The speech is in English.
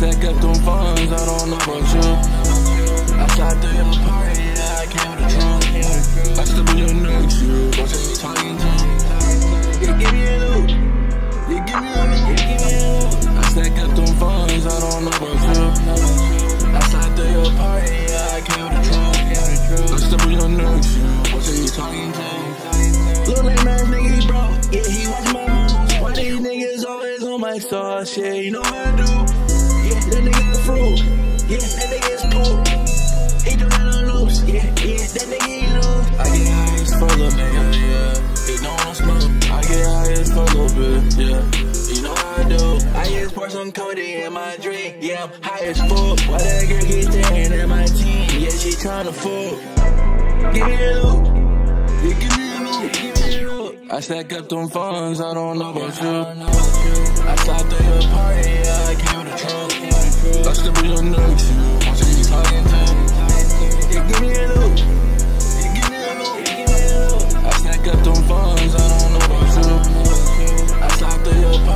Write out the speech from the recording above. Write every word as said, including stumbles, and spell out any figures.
stack up them funds, I don't know about you. I shot through your party, yeah, I came with a trunk. I still be your next, you don't say you talking to. You give me a loot, you give me a loot, you give me a loot. I stack up them funds, I don't know about you. I shot through your party, yeah, I came with a trunk. I still be your next, you don't say you talking to. Little lame ass nigga, he broke, yeah, he watch my moves. Why these niggas always on my sauce, yeah, you know how I do. Yeah, that nigga a fruit, yeah, that nigga is cool. He do that on loose, yeah, yeah, that nigga he loose. I get high as full of nigga, yeah, he know I'm smoke. I get high as full of it, yeah, you know how I do. I just pour some Cody in my drink, yeah, I'm high as fuck. Why that girl keep staring at my team, yeah, she tryna fuck. Give me a loop, yeah, give me a loop, give me a loop. I stack up them funds, I don't know about you. I shot through your party, yeah, I came with a trunk. I still be your next, you don't say you talking to. Yeah, give me a loop, yeah, give me a loop, yeah, give me a loop. I stack up them funds, I don't know about you. I shot through your party.